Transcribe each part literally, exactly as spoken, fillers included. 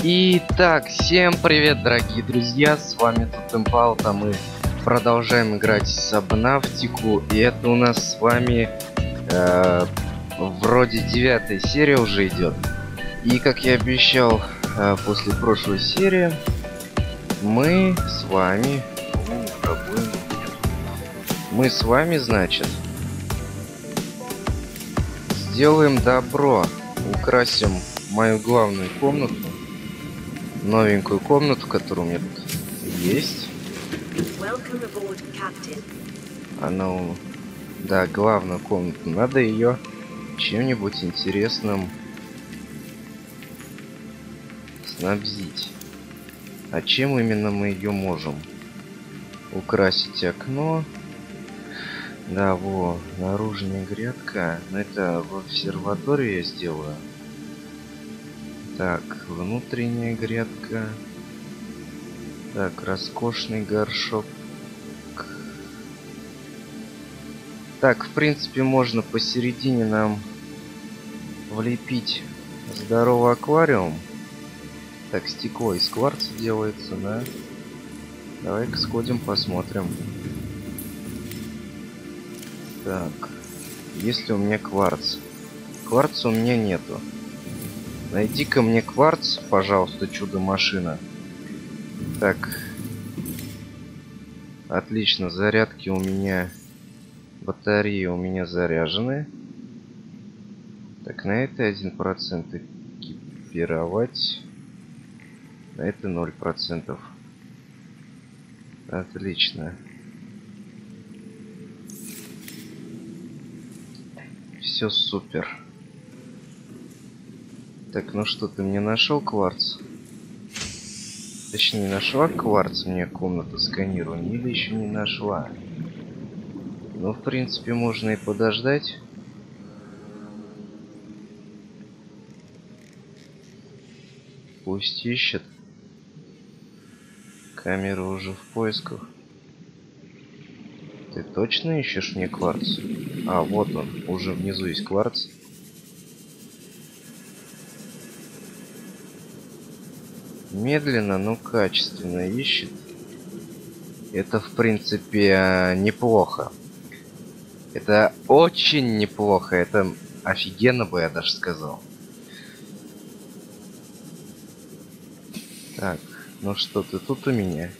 Итак, всем привет, дорогие друзья, с вами Тотемпалта. Мы продолжаем играть в Сабнавтику, и это у нас с вами э, вроде девятая серия уже идет. И как я обещал э, после прошлой серии, мы с вами... Мы с вами, значит, сделаем добро, украсим мою главную комнату. Новенькую комнату, которая у меня тут есть. Она, да, главную комнату. Надо ее чем-нибудь интересным снабдить. А чем именно мы ее можем? Украсить окно. Да, во, наружная грядка. Но это в обсерватории я сделаю. Так, внутренняя грядка. Так, роскошный горшок. Так, в принципе, можно посередине нам влепить здоровый аквариум. Так, стекло из кварца делается, да? Давай-ка сходим, посмотрим. Так, есть ли у меня кварц? Кварца у меня нету. Найди-ка мне кварц, пожалуйста, чудо-машина. Так. Отлично, зарядки у меня... Батареи у меня заряжены. Так, на это один процент экипировать. На это ноль процентов. Отлично. Все супер. Так, ну что, ты мне нашел кварц? Точнее, нашла кварц мне комната сканирования или еще не нашла? Ну, в принципе, можно и подождать. Пусть ищет. Камера уже в поисках. Ты точно ищешь мне кварц? А, вот он. Уже внизу есть кварц. Медленно, но качественно ищет. Это, в принципе, неплохо. Это очень неплохо. Это офигенно бы я даже сказал. Так, ну что, ты тут у меня?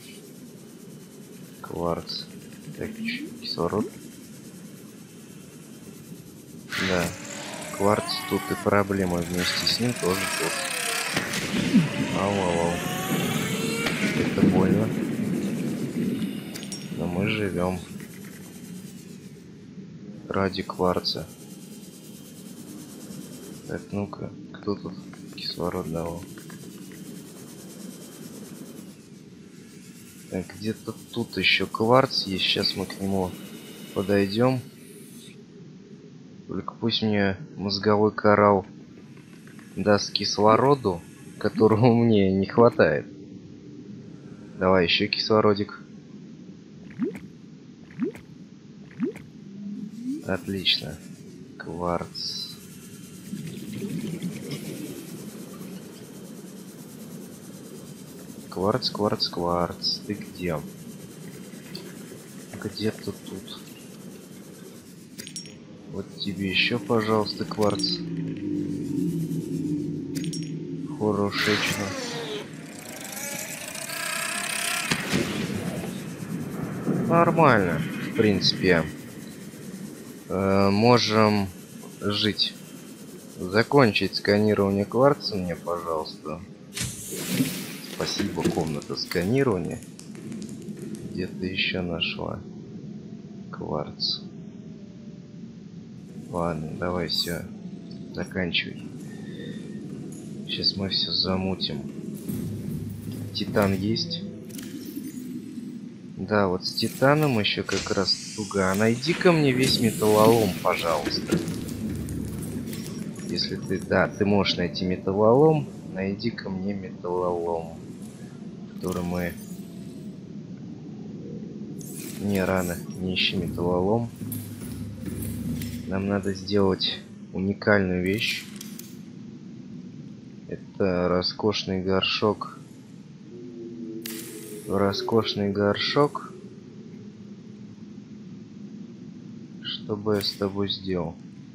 Кварц. Так, кислород. Да. Кварц тут и проблема вместе с ним тоже тут. Ау, ау, ау. Это больно. Но мы живем. Ради кварца. Так, ну-ка, кто тут кислород давал? Так, где-то тут еще кварц есть. Сейчас мы к нему подойдем. Только пусть мне мозговой коралл даст кислороду, которого мне не хватает. Давай еще кислородик. Отлично. Кварц. Кварц, кварц, кварц. Ты где? Где-то тут. Вот тебе еще, пожалуйста, кварц. Хорошечно. Нормально, в принципе. Э, можем жить. Закончить сканирование кварца мне, пожалуйста. Спасибо, комната сканирования. Где-то еще нашла кварц. Ладно, давай все, заканчивай. Сейчас мы все замутим. Титан есть? Да, вот с титаном еще как раз туго. А найди-ка мне весь металлолом, пожалуйста. Если ты... Да, ты можешь найти металлолом. Найди-ка мне металлолом, который мы... Не, рано. Не ищи металлолом. Нам надо сделать уникальную вещь. Это роскошный горшок. Роскошный горшок. Что бы я с тобой сделал?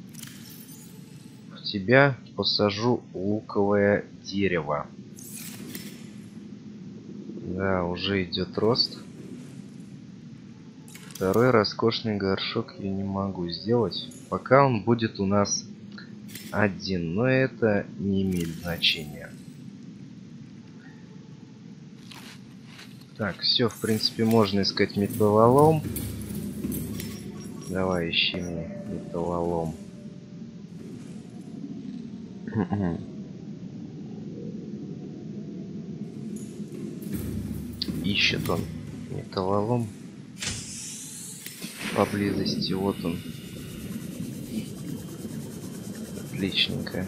В тебя посажу луковое дерево. Да, уже идет рост. Второй роскошный горшок я не могу сделать, пока он будет у нас один, но это не имеет значения. Так, все, в принципе, можно искать металлолом. Давай, ищи мне металлолом. Ищет он металлолом поблизости. Вот он. Отличненько.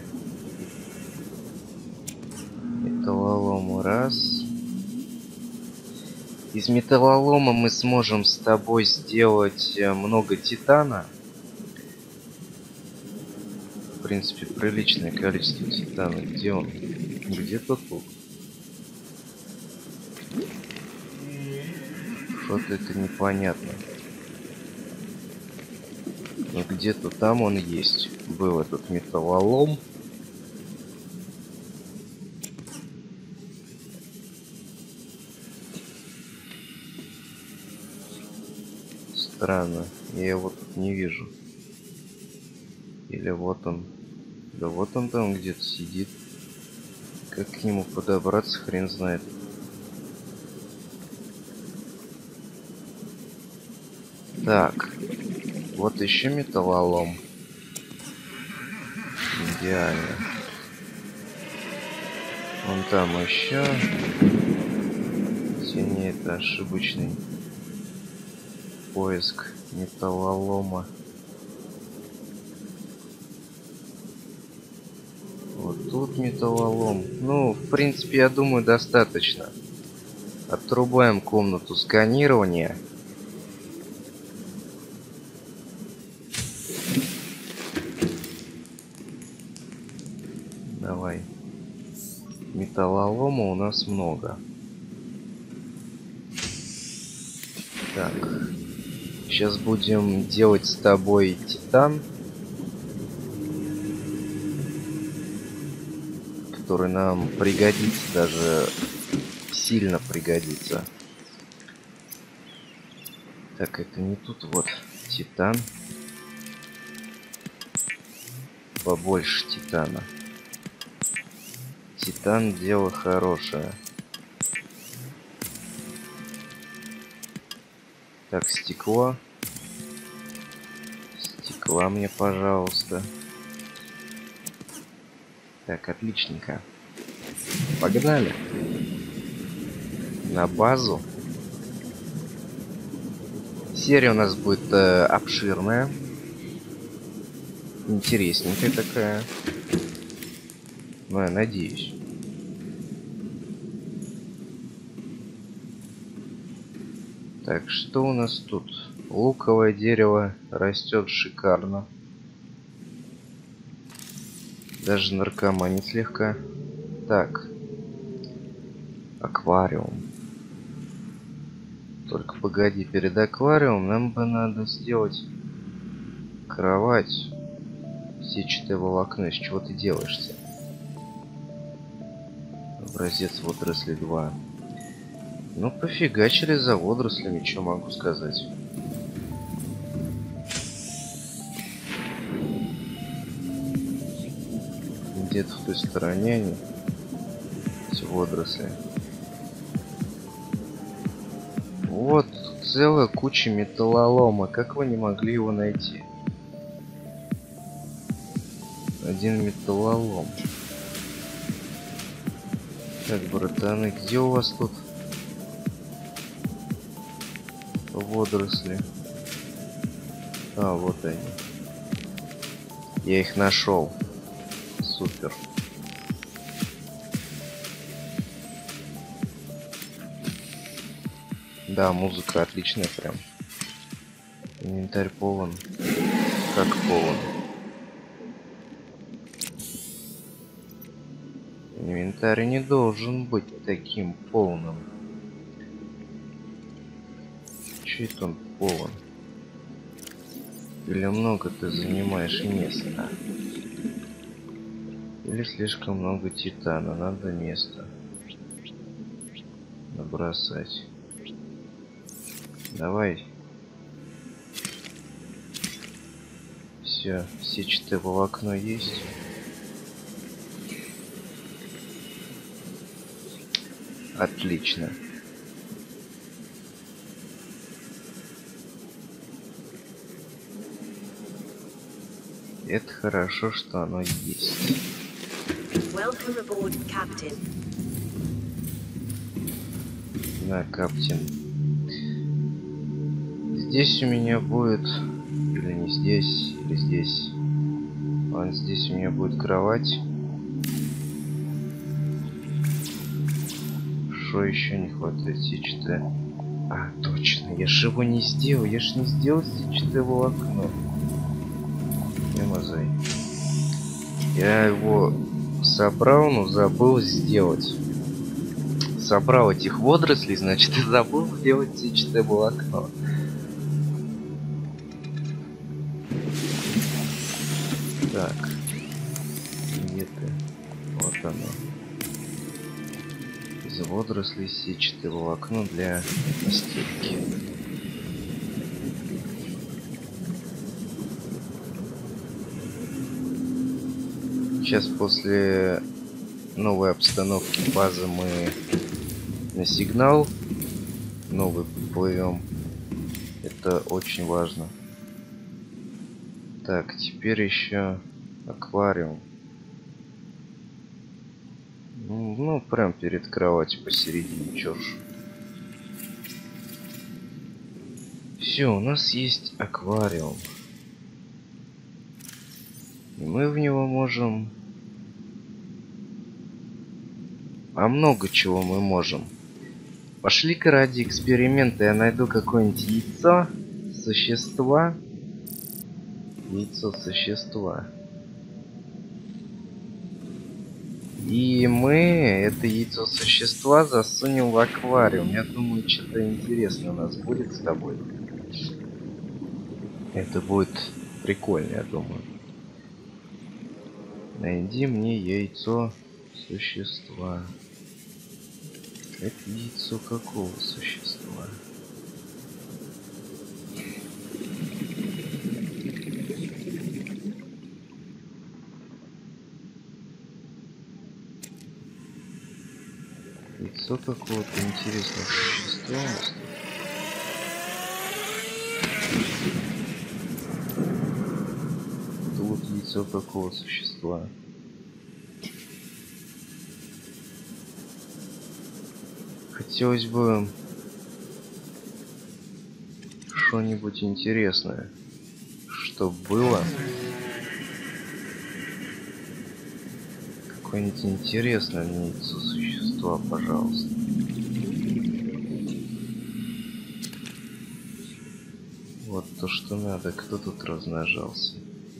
Металлолом раз. Из металлолома мы сможем с тобой сделать много титана. В принципе, приличное количество титана. Где он? Где-то тут. Что-то это непонятно. Но где-то там он есть. Был этот металлолом. Странно, я его тут не вижу. Или вот он. Да вот он там где-то сидит. Как к нему подобраться, хрен знает. Так. Вот еще металлолом. Идеально. Вон там еще. Синий, это ошибочный поиск металлолома. Вот тут металлолом. Ну, в принципе, я думаю, достаточно. Отрубаем комнату сканирования. Давай. Металлолома у нас много. Так. Сейчас будем делать с тобой титан, который нам пригодится, даже сильно пригодится. Так, это не тут, вот титан. Побольше титана. Титан дело хорошее. Так, стекло. Стекла мне, пожалуйста. Так, отличненько. Погнали. На базу. Серия у нас будет э, обширная. Интересненькая такая. Ну, я надеюсь. Так, что у нас тут? Луковое дерево растет шикарно. Даже наркоманит слегка. Так. Аквариум. Только погоди, перед аквариумом нам бы надо сделать кровать. Сетчатое волокно. Из чего ты делаешься? Образец водоросли два. Ну, пофигачили за водорослями, что могу сказать. Где-то в той стороне они, эти водоросли. Вот целая куча металлолома. Как вы не могли его найти? Один металлолом. Так, братаны, где у вас тут водоросли? А, вот они. Я их нашел. Супер. Да, музыка отличная прям. Инвентарь полон. Как полон. инвентарь не должен быть таким полным. Че это он полон? Или много ты занимаешь места? Или слишком много титана, надо место набросать. Давай. Все, сетчатое волокно есть. Отлично. Это хорошо, что оно есть. Welcome aboard, Captain. На, каптин. Здесь у меня будет... Или не здесь, или здесь. Вон здесь у меня будет кровать. Что еще не хватает? Сетчатое. А, точно, я же его не сделал. Я же не сделал сетчатое волокно. Не мозай. Я его собрал, но забыл сделать. Собрал этих водорослей, значит, и забыл сделать сетчатое волокно. Так. Где ты? Вот оно. Из водорослей сетчатое волокно для постельки. Сейчас после новой обстановки базы мы на сигнал новый плывем. Это очень важно. Так, теперь еще аквариум. Ну, ну, прям перед кроватью посередине, чё ж. Все, у нас есть аквариум. И мы в него можем... А много чего мы можем. Пошли-ка ради эксперимента я найду какое-нибудь яйцо существа. Яйцо существа. И мы это яйцо существа засунем в аквариум. Я думаю, что-то интересное у нас будет с тобой. Это будет прикольно, я думаю. Найди мне яйцо существа. Это яйцо какого существа? Яйцо какого-то интересного существа. Это вот яйцо какого существа? Хотелось бы что-нибудь интересное, что было. Какое-нибудь интересное мне яйцо существа, пожалуйста. Вот то, что надо. Кто тут размножался?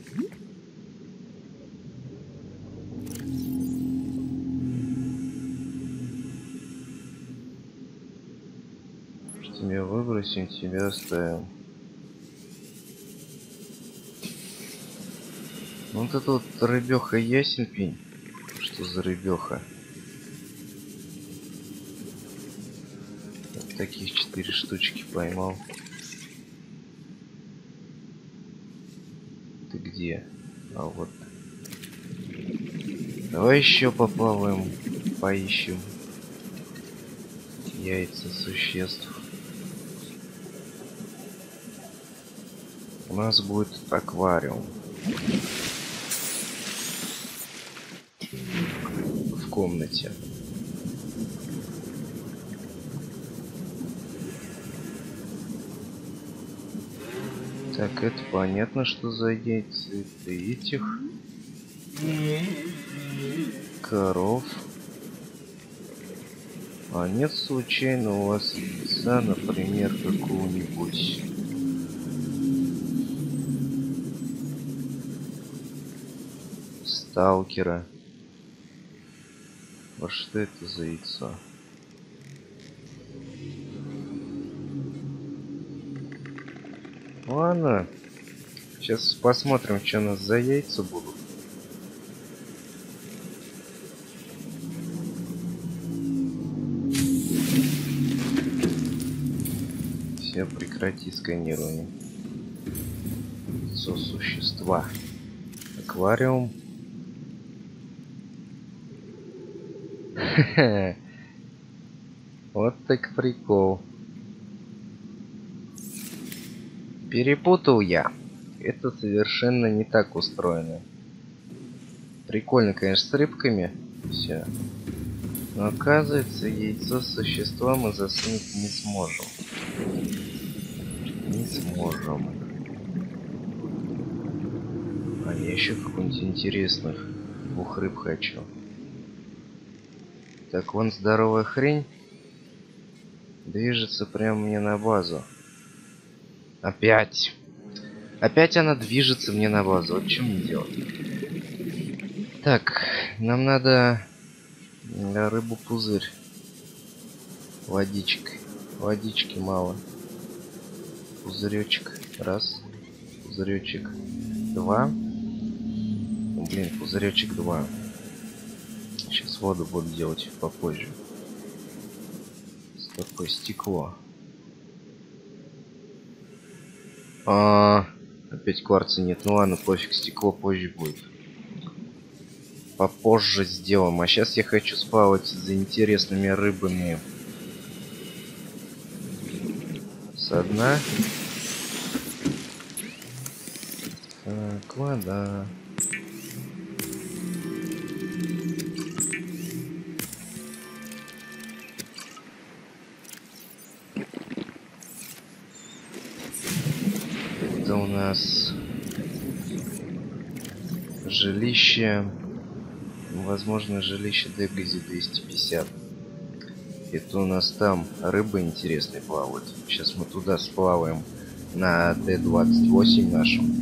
Тебя выбросим, тебя оставим. Вот это вот рыбеха ясен пень. Что за рыбеха? Вот таких четыре штучки поймал. Ты где? А вот. Давай еще поплаваем, поищем яйца существ. У нас будет аквариум. В комнате. Так, это понятно, что за яйца. Это этих коров. А нет случайно у вас яйца, например, какого-нибудь сталкера? Вот что это за яйцо? Ладно. Сейчас посмотрим, что у нас за яйца будут. Все, прекрати сканирование. Яйцо существа. Аквариум. Вот так прикол. Перепутал я. Это совершенно не так устроено. Прикольно, конечно, с рыбками. Все. Но оказывается, яйцо существа мы засунуть не сможем. Не сможем. А я еще какую-нибудь интересных двух рыб хочу. Так, вон здоровая хрень. Движется прямо мне на базу. Опять. Опять она движется мне на базу. Вот что мне делать? Так, нам надо рыбу-пузырь. Водичкой. Водички мало. Пузыречек. Раз. Пузыречек. Два. Ну, блин, пузыречек два. Сейчас воду буду делать попозже. Такое стекло. А, опять кварца нет. Ну ладно, пофиг, стекло позже будет. Попозже сделаем. А сейчас я хочу сплавать за интересными рыбами. Со дна. Так, вода. Это у нас жилище, возможно, жилище Дегази двести пятьдесят. Это у нас там рыбы интересные плавают. Сейчас мы туда сплаваем на Д двадцать восемь нашем.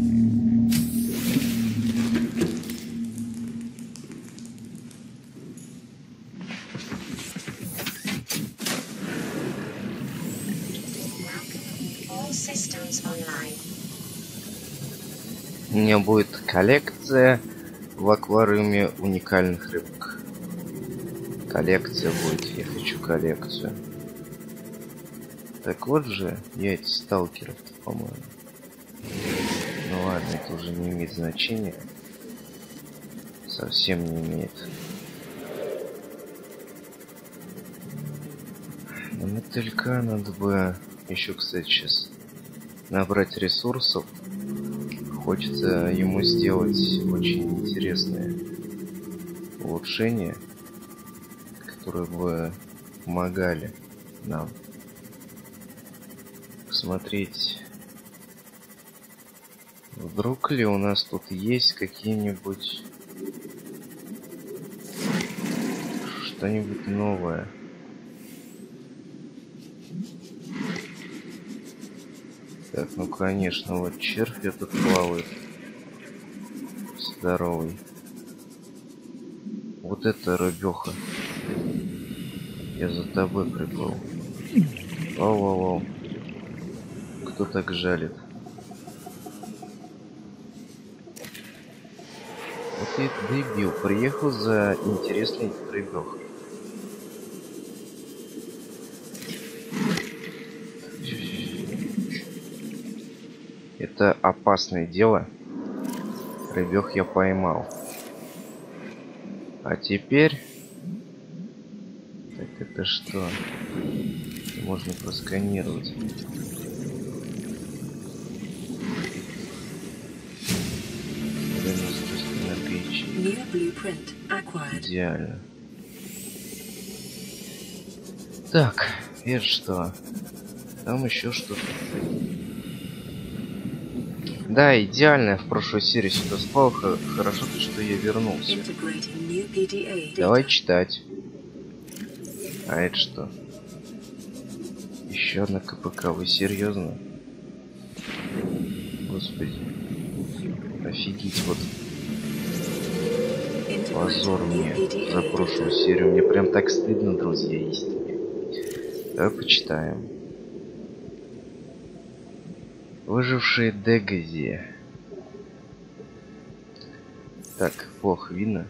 У меня будет коллекция в аквариуме уникальных рыбок. Коллекция будет, я хочу коллекцию. Так вот же яйца сталкеров, по-моему. Ну ладно, это уже не имеет значения. Совсем не имеет. На мотылька надо бы еще, кстати, сейчас набрать ресурсов. Хочется ему сделать очень интересные улучшения, которые бы помогали нам посмотреть, вдруг ли у нас тут есть какие-нибудь что-нибудь новое. Так, ну конечно, вот червь этот плавает. Здоровый. Вот это рыбёха. Я за тобой приплыл. Оу-оу-оу. Кто так жалит? Вот я дебил. Приехал за интересной рыбёхой. Это опасное дело. Рыбёх я поймал. А теперь... Так, это что? Можно просканировать. Идеально. Так, это что? Там еще что-то. Да, идеально. В прошлой серии сюда спал. Хорошо, что я вернулся. Давай читать. А это что? Еще одна КПК. Вы серьезно? Господи. Офигеть, вот. Позор мне за прошлую серию. Мне прям так стыдно, друзья, истине. Давай почитаем. Выжившие Дегази. Так, плохо видно.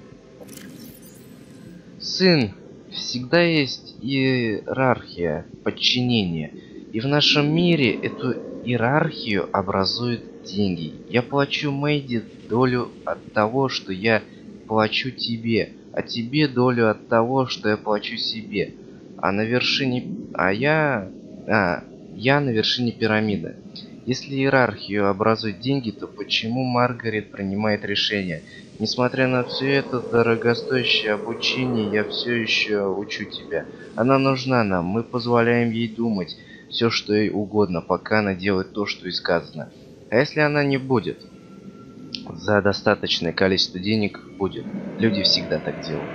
Сын, всегда есть иерархия подчинения. И в нашем мире эту иерархию образуют деньги. Я плачу Мэйди долю от того, что я плачу тебе, а тебе долю от того, что я плачу себе. А на вершине... А я... А, я на вершине пирамиды. Если иерархию образуют деньги, то почему Маргарет принимает решение? Несмотря на все это дорогостоящее обучение, я все еще учу тебя. Она нужна нам, мы позволяем ей думать все, что ей угодно, пока она делает то, что и сказано. А если она не будет? За достаточное количество денег будет. Люди всегда так делают.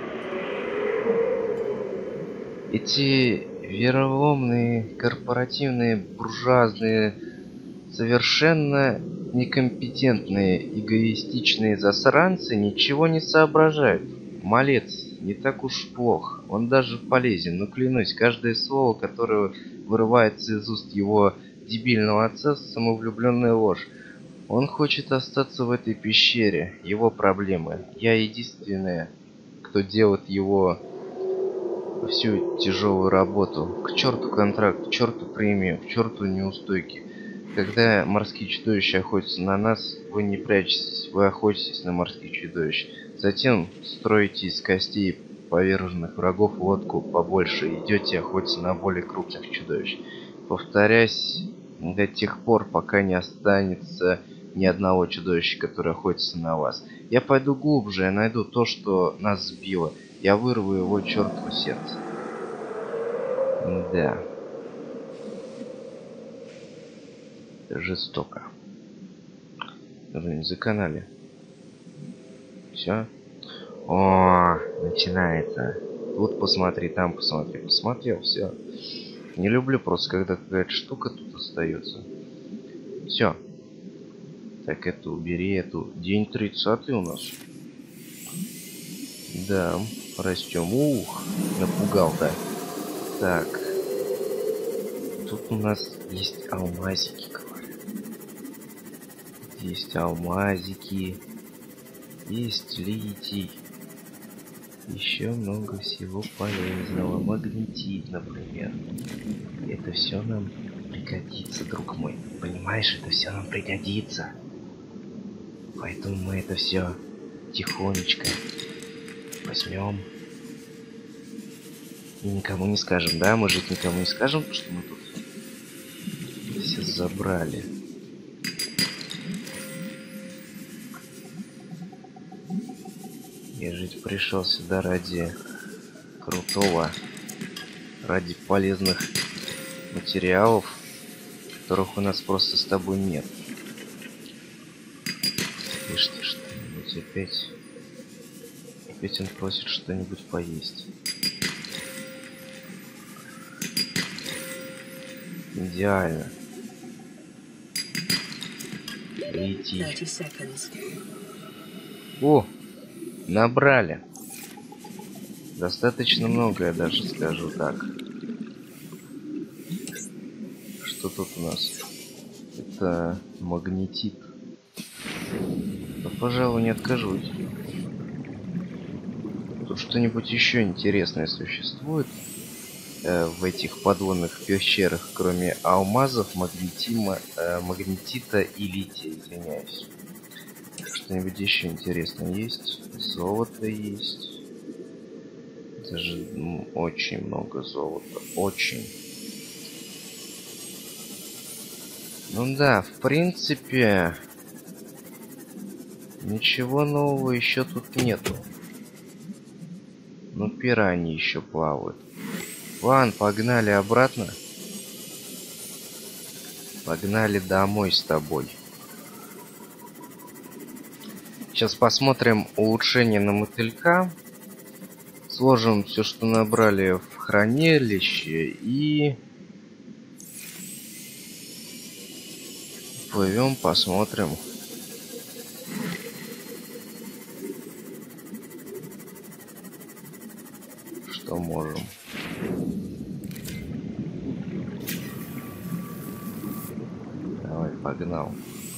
Эти вероломные, корпоративные, буржуазные, совершенно некомпетентные, эгоистичные засранцы ничего не соображают. Малец не так уж плох. Он даже полезен, но клянусь, каждое слово, которое вырывается из уст его дебильного отца, самовлюбленная ложь. Он хочет остаться в этой пещере. Его проблемы. Я единственная, кто делает его всю тяжелую работу. К черту контракт, к черту премию, к черту неустойки. Когда морские чудовища охотятся на нас, вы не прячетесь, вы охотитесь на морских чудовищ. Затем строите из костей поверженных врагов лодку побольше и идете охотиться на более крупных чудовищ. Повторясь до тех пор, пока не останется ни одного чудовища, которое охотится на вас. Я пойду глубже, я найду то, что нас сбило. Я вырву его чертово сердце. Да. Жестоко. Даже не заканали. Все. О, начинается. Тут посмотри, там посмотри. Посмотрел, все. Не люблю просто, когда какая-то штука тут остается. Все. Так, эту убери, эту. День тридцатый у нас. Да, растем. Ух, напугал, да. Так. Тут у нас есть алмазики, говорят. Есть алмазики. Есть литий. Еще много всего полезного. Магнетит, например. Это все нам пригодится, друг мой. Понимаешь, это все нам пригодится. Поэтому мы это все тихонечко возьмем. И никому не скажем, да? Мы же никому не скажем, что мы тут все забрали. Я жить пришел сюда ради крутого, ради полезных материалов, которых у нас просто с тобой нет. Ишь ты что-нибудь опять. Опять он просит что-нибудь поесть. Идеально. Лети. О, набрали. Достаточно много, я даже скажу так. Что тут у нас? Это магнетит. Да, пожалуй, не откажусь. Тут что-нибудь еще интересное существует э, в этих подводных пещерах, кроме алмазов, магнетима, э, магнетита и лития, извиняюсь. Что-нибудь еще интересное есть? Золото есть. Даже ну, очень много золота. Очень. Ну да, в принципе, ничего нового еще тут нету. Но пираньи еще плавают. Ладно, погнали обратно. Погнали домой с тобой. Сейчас посмотрим улучшение на мотылька. Сложим все, что набрали в хранилище, и плывем, посмотрим. что можем. Давай, погнал.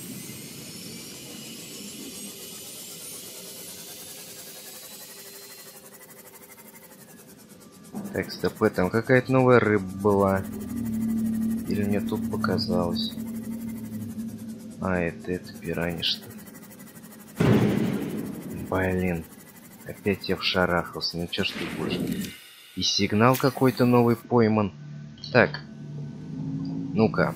Так, стоп, там какая-то новая рыба была. Или мне тут показалось? А, это, это пираньи, что ли? Блин. Опять я вшарахался. Ну чё ж ты будешь? И сигнал какой-то новый пойман. Так. Ну-ка.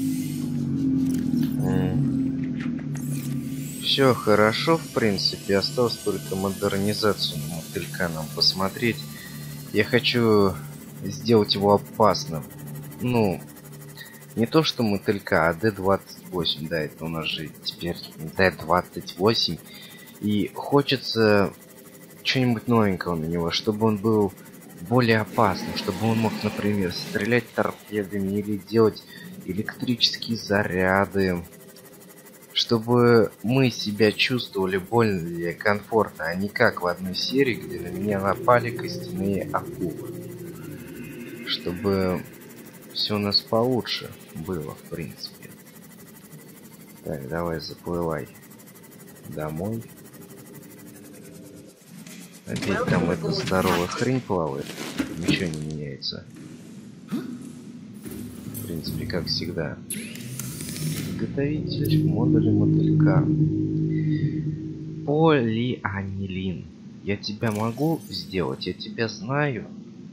Все хорошо, в принципе. Осталось только модернизацию мотылька нам посмотреть. Я хочу сделать его опасным. Ну, не то что мотылька, а дэ двадцать восемь. Да, это у нас же теперь дэ двадцать восемь. И хочется что-нибудь новенького на него, чтобы он был более опасным, чтобы он мог, например, стрелять торпедами или делать электрические заряды, чтобы мы себя чувствовали более комфортно, а не как в одной серии, где на меня напали костяные акулы. Чтобы все у нас получше было, в принципе. Так, давай заплывай домой. Опять там эта здоровая хрень плавает. Ничего не меняется. В принципе, как всегда. Изготовитель модуля мотылька. Полианилин. Я тебя могу сделать? Я тебя знаю.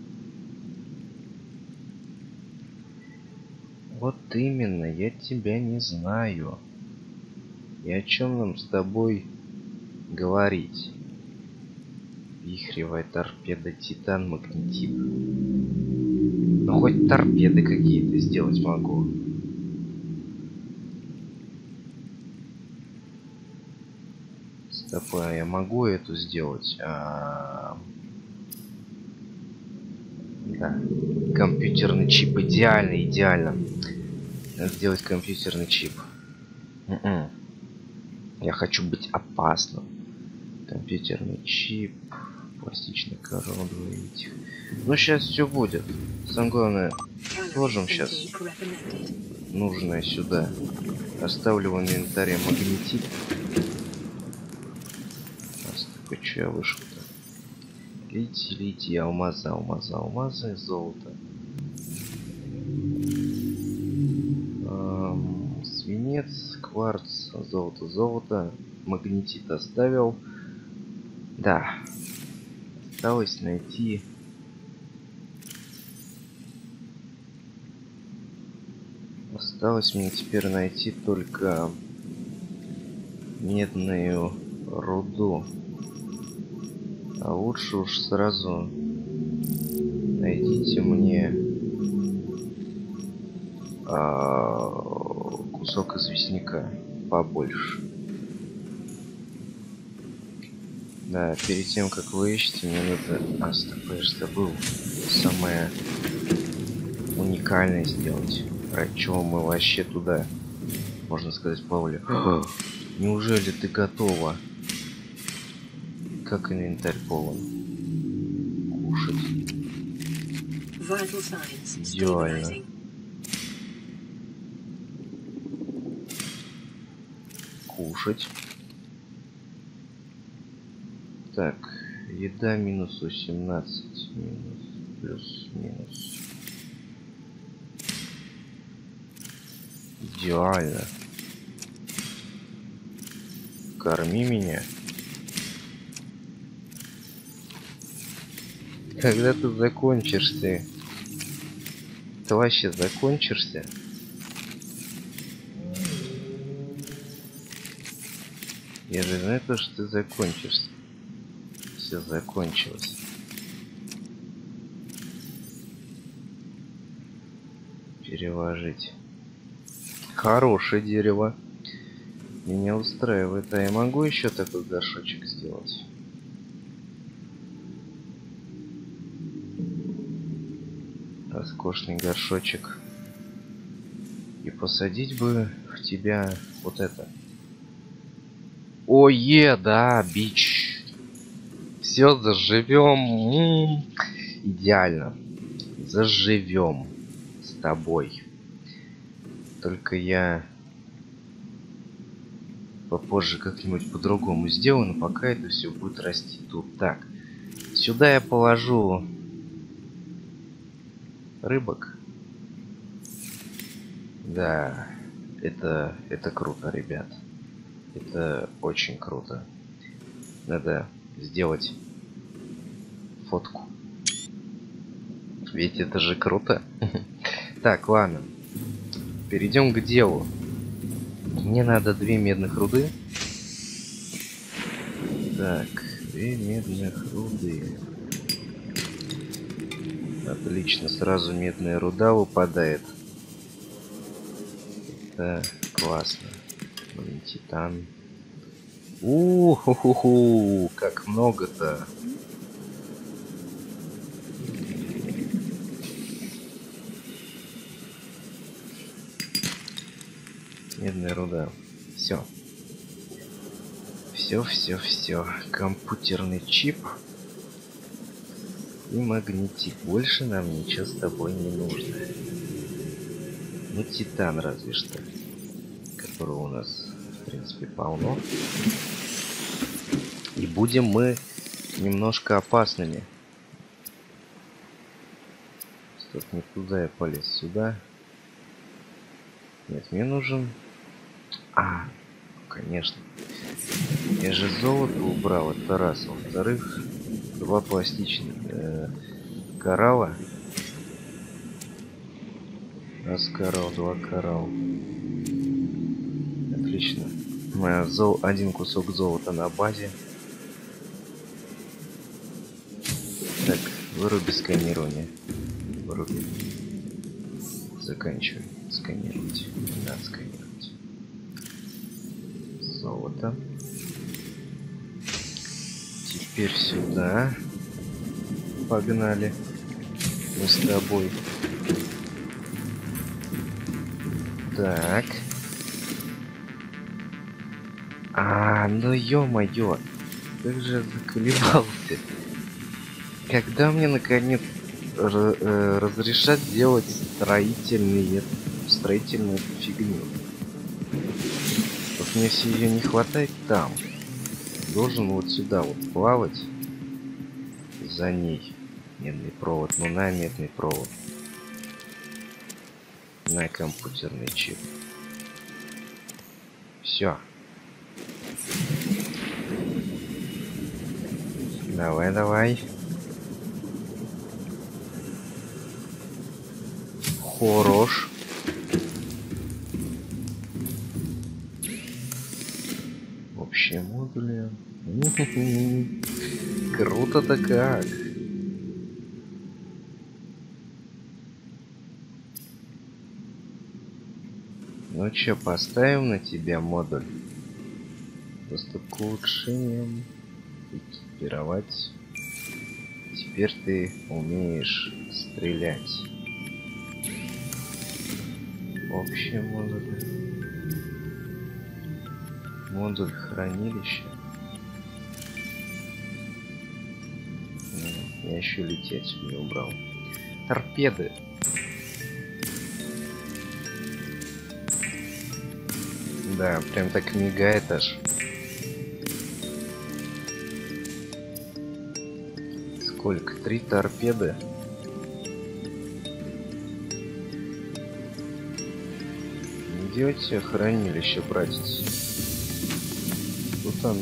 Вот именно, я тебя не знаю. И о чем нам с тобой говорить? Вихревая торпеда, титан, магнетит. Ну хоть торпеды какие-то сделать могу. Стоп, а я могу эту сделать? А... Да. Компьютерный чип. Идеально, идеально. Надо сделать компьютерный чип. М-м. Я хочу быть опасным. Компьютерный чип. Пластичный корон. Ну, сейчас все будет. Самое главное, сложим сейчас нужное сюда. Оставлю в инвентаре магнетит. Так, что я вышел-то? Литий, литий, алмазы, алмазы, алмазы, золото. Эм, свинец, кварц, золото, золото. Магнетит оставил. Да. Осталось найти... Осталось мне теперь найти только медную руду. А лучше уж сразу найдите мне а, кусок известняка побольше. Да, перед тем как вы ищете, мне надо... А, стоп, я же забыл самое уникальное сделать. Ради чего мы вообще туда, можно сказать, плавали. Неужели ты готова? Как инвентарь полон. Кушать. Идеально. Кушать. Так, еда минус восемнадцать. Минус, плюс, минус. Идеально. Корми меня. Когда ты закончишься? Ты вообще закончишься? Я же знаю то, что ты закончишься. Все закончилось. Переложить. Хорошее дерево. Меня устраивает. А я могу еще такой горшочек сделать? Роскошный горшочек. И посадить бы в тебя вот это. Ое, да, бич. Все, заживем. идеально. Заживем с тобой. Только я попозже как-нибудь по-другому сделаю, но пока это все будет расти тут. Так, сюда я положу рыбок. Да, это, это круто, ребят. Это очень круто. Надо сделать фотку. Ведь это же круто. Так, ладно. Перейдем к делу. Мне надо две медных руды. Так, две медных руды. Отлично, сразу медная руда выпадает. Это классно. Блин, титан. У-ху-ху-ху, как много-то. Медная руда. Все. Все, все, все. Компьютерный чип и магнитик. Больше нам ничего с тобой не нужно. Ну, титан разве что, которого у нас, в принципе, полно. И будем мы немножко опасными. Стоп, не туда я полез, сюда. Нет, мне нужен... А, конечно. Я же золото убрал, это раз. Во-вторых, два пластичных э, коралла. Раз коралл, два коралл. Отлично. Зол... Один кусок золота на базе. Так, выруби сканирование. Выруби. Заканчивай сканировать. Да, сканировать. Золото. Теперь сюда. Погнали. Мы с тобой. Так. А, ну ё-моё. Как же я заколебался. Когда мне наконец разрешат делать строительные строительную фигню? Вот мне все ее не хватает там. Должен вот сюда вот плавать. За ней. Медный провод. Ну на медный провод. На компьютерный чип. Все. Давай, давай. Хорош. Общие модули. Круто-то как. Ну чё, поставим на тебя модуль. Доступ к улучшениям. Экипировать. Теперь ты умеешь стрелять. Общий модуль. Модуль хранилища. Я еще лететь не убрал. Торпеды. Да, прям так мигает аж. Сколько? Три торпеды. Где у тебя хранилище, братец? Тут оно.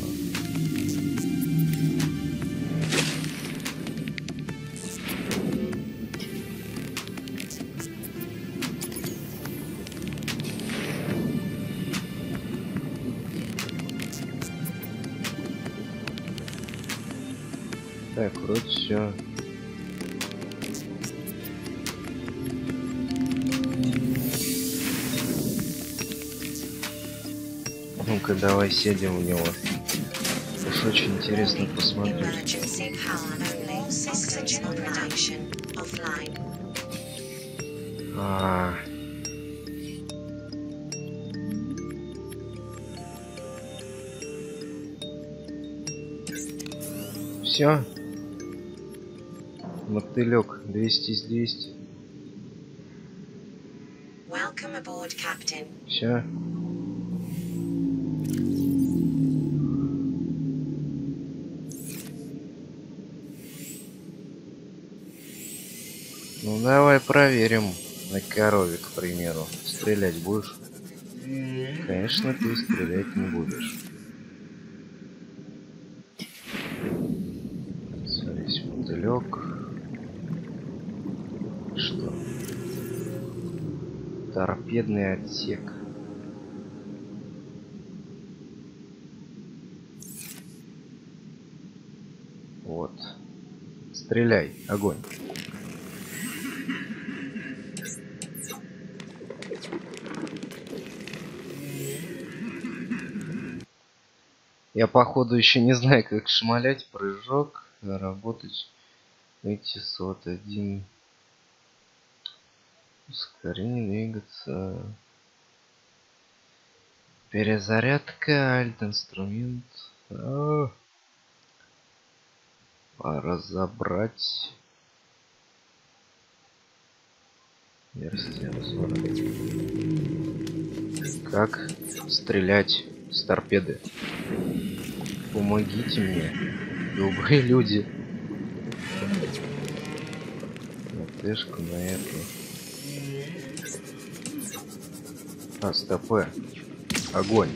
Так, вроде все. Ну-ка, давай сядем в него. Уж очень интересно посмотреть. А. Все. Вот мотылек. двести из двести. Welcome aboard, Captain. Все. Ну давай проверим на корове, к примеру. Стрелять будешь? Конечно, ты стрелять не будешь. Смотрись, мотылек. Что? Торпедный отсек. Вот. Стреляй, огонь. Я походу еще не знаю, как шмалять, прыжок, работать. Эти сот один. Ускорение двигаться. Перезарядка, альт-инструмент. А, разобрать. Версия обзора. Как стрелять с торпеды? Помогите мне, добрые люди. На тэшку, на эту. А, стопэ. Огонь.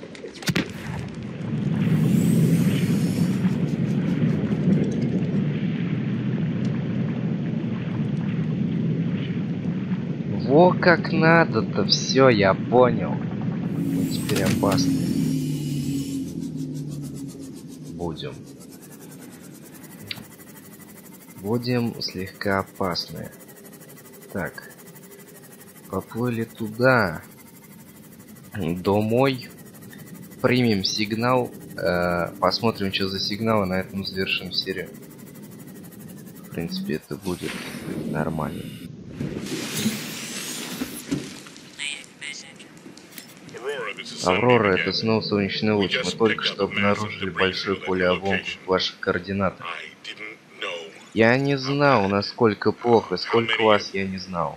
Во как надо-то, все, я понял. Мы теперь опасны. Будем. Будем слегка опасны. Так. Поплыли туда. Домой. Примем сигнал. Э, посмотрим, что за сигнал, и на этом завершим серию. В принципе, это будет нормально. Аврора, это снова солнечный луч. Мы только что обнаружили большое поле обломков в ваших координатах. Я не знал, насколько плохо, сколько вас я не знал.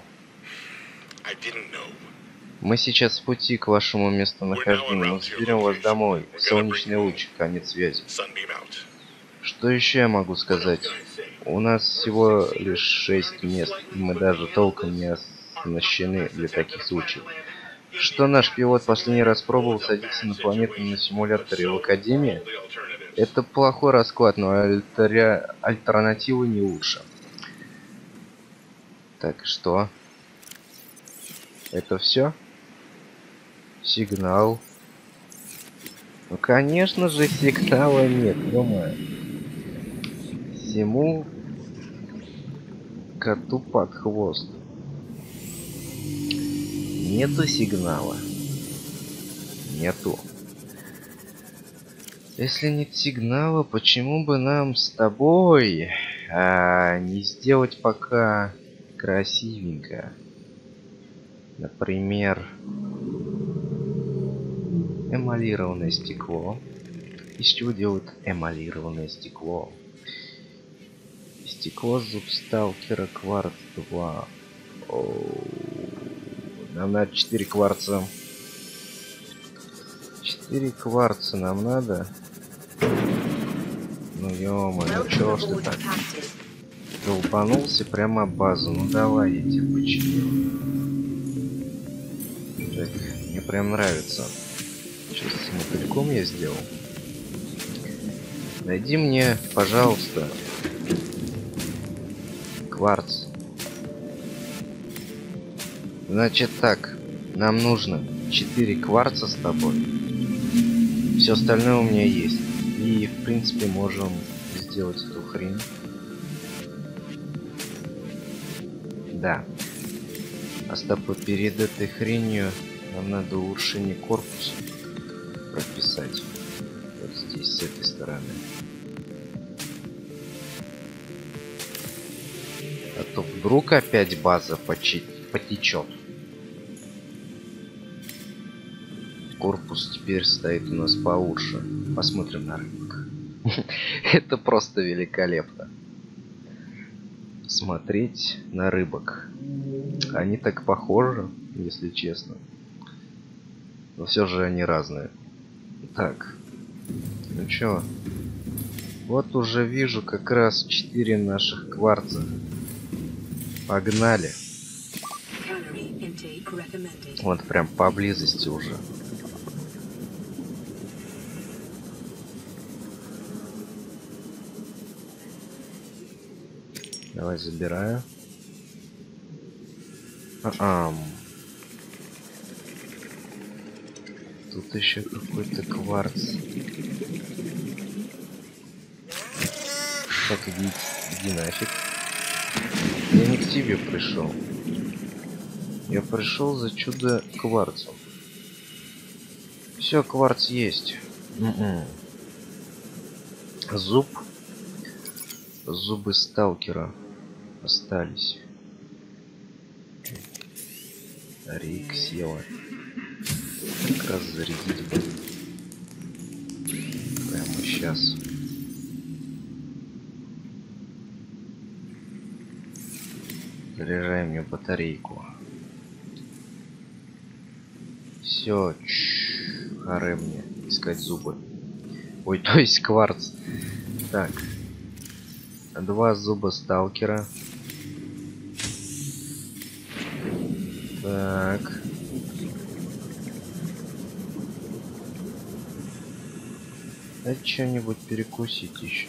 Мы сейчас в пути к вашему местонахождению. Мы заберем вас домой. Солнечный луч, конец связи. Что еще я могу сказать? У нас всего лишь шесть мест, и мы даже толком не оснащены для таких случаев. Что наш пилот последний раз пробовал садиться на планету на симуляторе в Академии? Это плохой расклад, но альтери... альтернативы не лучше. Так, что? Это все? Сигнал. Ну, конечно же, сигнала нет, ё-моё. Всему коту под хвост. Нету сигнала. Нету. Если нет сигнала, почему бы нам с тобой а, не сделать пока красивенько? Например, эмалированное стекло. Из чего делают эмалированное стекло? Стекло зубсталкера кварц два. Оу. Нам надо четыре кварца. четыре кварца нам надо. Ну ё-моё, ну чё ж ты так? Долбанулся прямо об базу. Ну давай, я тебе починю. Так, мне прям нравится. Что с мотыльком я сделал? Найди мне, пожалуйста, кварц. Значит так, нам нужно четыре кварца с тобой. Все остальное у меня есть. И в принципе можем сделать эту хрень. Да. А стоп, перед этой хренью нам надо улучшение корпуса прописать. Вот здесь, с этой стороны. А то вдруг опять база почи... потечет. Корпус теперь стоит у нас получше. Посмотрим на рынок. Это просто великолепно. смотреть на рыбок. Они так похожи, если честно. Но все же они разные. Так. Ну чё? Вот уже вижу как раз четыре наших кварца. Погнали. Вот прям поблизости уже. Давай забираю. А-а. Тут еще какой-то кварц. Так, иди, иди нафиг. Я не к тебе пришел. Я пришел за чудо кварцем. Все, кварц есть. М-м. Зуб. Зубы сталкера остались. Рик села. Как раз зарядить бы. Прямо сейчас. Заряжай мне батарейку. Все, харе мне искать зубы. Ой, то есть кварц. Так. Два зуба сталкера. Так. Дать что-нибудь перекусить еще.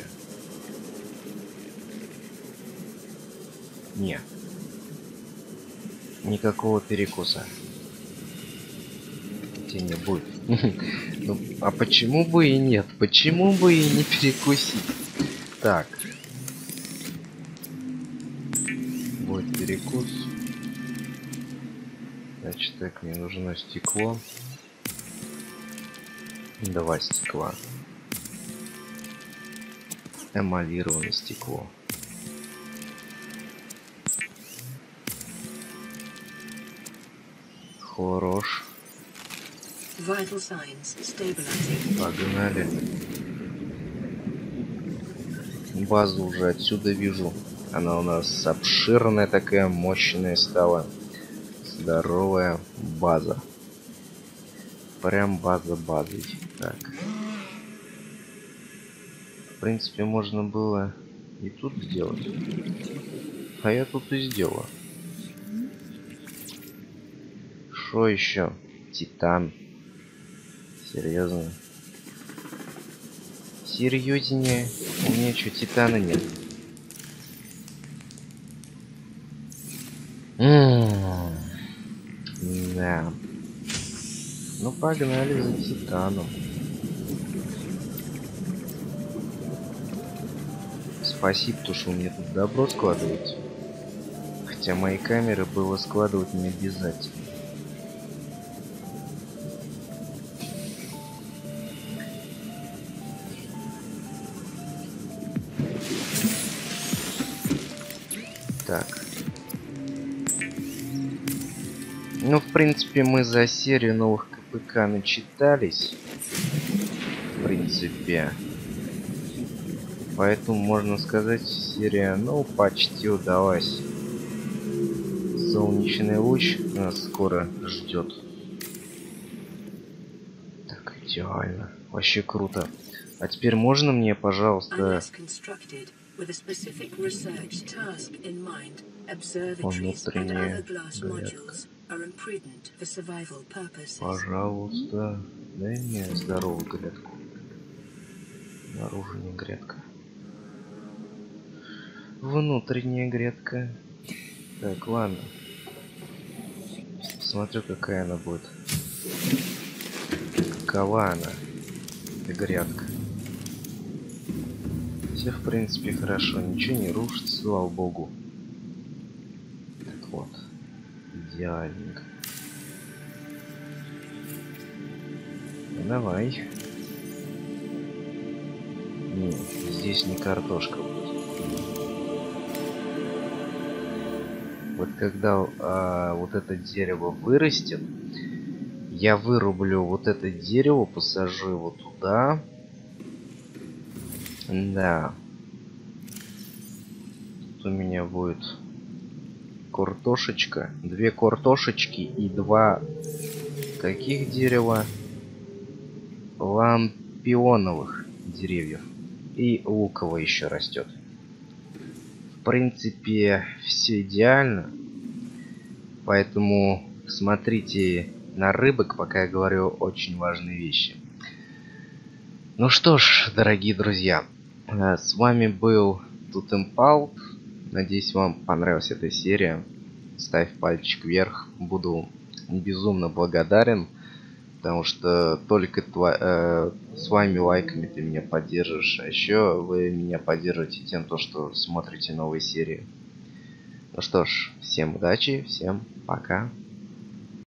Не. Никакого перекуса. Тебе не будет. Ну, а почему бы и нет? Почему бы и не перекусить? Так. Будет перекус. Значит, так, мне нужно стекло. Два стекла. Эмалированное стекло. Хорош. Погнали. Базу уже отсюда вижу. Она у нас обширная такая, мощная стала. Здоровая база. Прям база базой. Так. В принципе, можно было и тут сделать. А я тут и сделал. Что еще? Титан. Серьезно? Серьезнее? У меня что, титана нет? М-м-м. Да. Ну погнали за титаном. Спасибо, то, что у меня тут добро складывается. Хотя мои камеры было складывать не обязательно. Так. Ну, в принципе, мы за серию новых КПК начитались. В принципе. Поэтому, можно сказать, серия, ну, почти удалась. Солнечный луч нас скоро ждет. Так, идеально. Вообще круто. А теперь можно мне, пожалуйста... Внутренняя грядка. Пожалуйста, дай мне здоровую грядку. Наружу не грядка. Внутренняя грядка. Так, ладно. Смотрю, какая она будет. Какова она? Эта грядка. Все, в принципе, хорошо. Ничего не рушится, слава богу. Так вот. Идеальненько. Давай. Не, здесь не картошка будет. Вот когда а, вот это дерево вырастет, я вырублю вот это дерево, посажу его туда. Да. у меня будет картошечка, две картошечки и два каких дерева? Лампионовых деревьев. И луково еще растет. В принципе, все идеально. Поэтому смотрите на рыбок, пока я говорю очень важные вещи. Ну что ж, дорогие друзья, с вами был Тутемпалт. Надеюсь, вам понравилась эта серия. Ставь пальчик вверх. Буду безумно благодарен. Потому что только тва э, с вами лайками ты меня поддержишь. А еще вы меня поддерживаете тем, то, что смотрите новые серии. Ну что ж, всем удачи, всем пока.